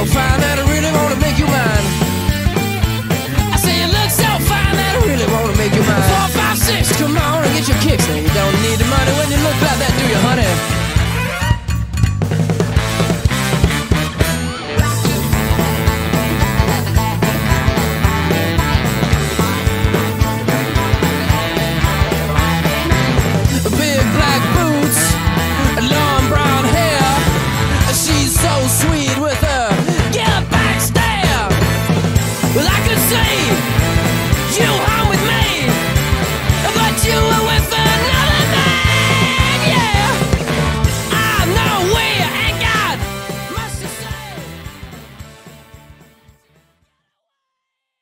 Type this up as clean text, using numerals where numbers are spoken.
so fine that I really wanna make you mine. I say you look so fine that I really wanna make you mine. 4, 5, 6, come on and get your kicks. And you don't need the money when you look like that, do you, honey? Big black boots, long brown hair. She's so sweet with her get back stare. Well, I could see you.